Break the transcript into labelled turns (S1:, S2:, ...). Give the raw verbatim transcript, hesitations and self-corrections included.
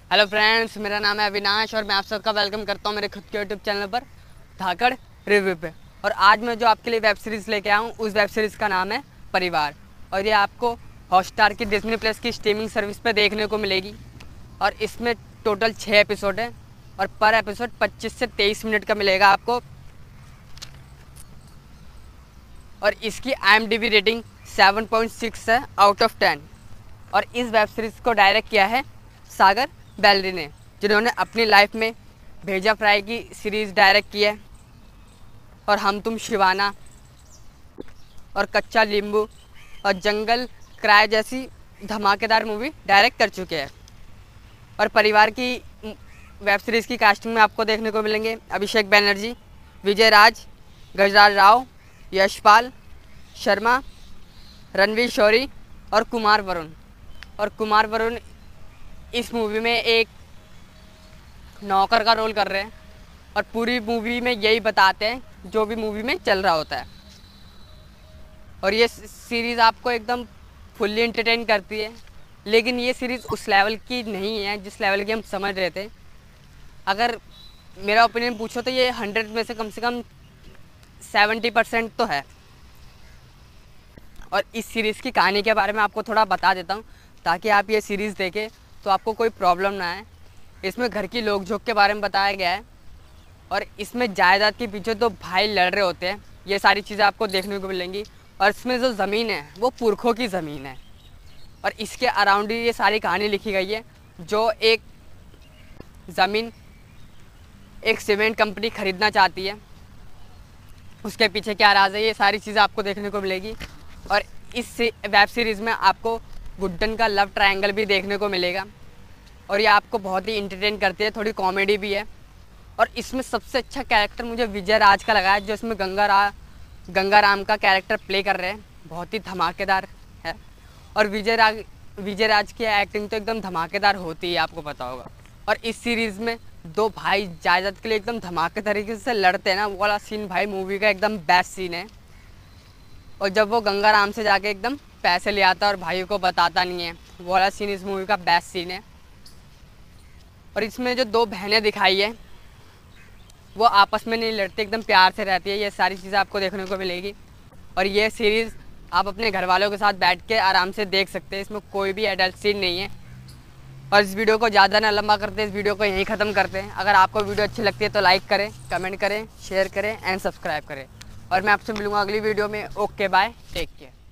S1: Hello friends, मेरा नाम है अविनाश और मैं आप सबका वेलकम करता हूं मेरे खुद के यूट्यूब चैनल पर धाकड़ रिव्यू पे। और आज मैं जो आपके लिए वेब सीरीज़ लेके आया हूं उस वेब सीरीज़ का नाम है परिवार। और ये आपको हॉटस्टार की डिज्नी प्लस की स्ट्रीमिंग सर्विस पे देखने को मिलेगी। और इसमें टोटल छः एपिसोड है और पर एपिसोड पच्चीस से तेईस मिनट का मिलेगा आपको। और इसकी I M D B rating seven point six है आउट ऑफ टेन। और इस वेब सीरीज़ को डायरेक्ट किया है सागर बैलरी ने, जिन्होंने अपनी लाइफ में भेजा फ्राई की सीरीज़ डायरेक्ट की है और हम तुम शिवाना और कच्चा नींबू और जंगल क्राय जैसी धमाकेदार मूवी डायरेक्ट कर चुके हैं। और परिवार की वेब सीरीज़ की कास्टिंग में आपको देखने को मिलेंगे अभिषेक बनर्जी, विजय राज, गजराज राव, यशपाल शर्मा, रणवीर शौरी और कुमार वरुण। और कुमार वरुण इस मूवी में एक नौकर का रोल कर रहे हैं और पूरी मूवी में यही बताते हैं जो भी मूवी में चल रहा होता है। और ये सीरीज़ आपको एकदम फुल्ली एंटरटेन करती है, लेकिन ये सीरीज़ उस लेवल की नहीं है जिस लेवल की हम समझ रहे थे। अगर मेरा ओपिनियन पूछो तो ये हंड्रेड में से कम से कम सेवेंटी परसेंट तो है। और इस सीरीज़ की कहानी के बारे में आपको थोड़ा बता देता हूँ ताकि आप ये सीरीज़ देखें तो आपको कोई प्रॉब्लम ना आए। इसमें घर की लोकझोंक के बारे में बताया गया है और इसमें जायदाद के पीछे दो भाई लड़ रहे होते हैं, ये सारी चीज़ें आपको देखने को मिलेंगी। और इसमें जो ज़मीन है वो पुरखों की ज़मीन है और इसके अराउंड ही ये सारी कहानी लिखी गई है। जो एक ज़मीन एक सीमेंट कंपनी ख़रीदना चाहती है, उसके पीछे क्या राज है, ये सारी चीज़ें आपको देखने को मिलेगी। और इस वेब सीरीज़ में आपको गुड्डन का लव ट्रायंगल भी देखने को मिलेगा और ये आपको बहुत ही इंटरटेन करती है, थोड़ी कॉमेडी भी है। और इसमें सबसे अच्छा कैरेक्टर मुझे विजय राज का लगा है, जो इसमें गंगा रा गंगा राम का कैरेक्टर प्ले कर रहे हैं, बहुत ही धमाकेदार है। और विजय राज विजय राज की एक्टिंग तो एकदम धमाकेदार होती है, आपको पता होगा। और इस सीरीज़ में दो भाई जायदाद के लिए एकदम धमाके तरीके से लड़ते हैं ना, वो वाला सीन भाई मूवी का एकदम बेस्ट सीन है। और जब वो गंगा राम से जाके एकदम पैसे ले आता है और भाइयों को बताता नहीं है, वो वाला सीन इस मूवी का बेस्ट सीन है। और इसमें जो दो बहनें दिखाई है वो आपस में नहीं लड़ती, एकदम प्यार से रहती है। ये सारी चीज़ें आपको देखने को मिलेगी और ये सीरीज़ आप अपने घर वालों के साथ बैठ के आराम से देख सकते हैं। इसमें कोई भी एडल्ट सीन नहीं है। और इस वीडियो को ज़्यादा ना लंबा करते, इस वीडियो को यहीं ख़त्म करते हैं। अगर आपको वीडियो अच्छी लगती है तो लाइक करें, कमेंट करें, शेयर करें एंड सब्सक्राइब करें। और मैं आपसे मिलूँगा अगली वीडियो में। Okay bye, take care.